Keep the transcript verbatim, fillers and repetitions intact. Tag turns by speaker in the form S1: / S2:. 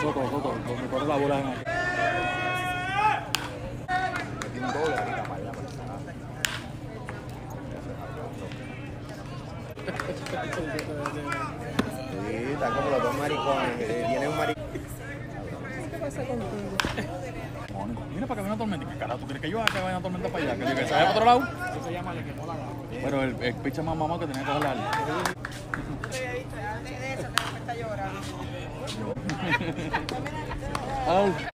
S1: Soto, Soto, donde corre la bola en aquí.
S2: Tiene un doble ahorita para allá, para sí, está como los dos maricones, que tiene un maricón.
S3: ¿Qué pasa contigo?
S1: Mira para que venga una tormenta. ¿Qué carajo tú crees que yo haga que vaya una tormenta para allá? ¿Que yo que se vaya para otro lado?
S4: Eso se llama le quemó la gana.
S1: Pero el, el picha más mamá que tenía que darle algo.
S3: De eso que me está llorando.
S1: Au.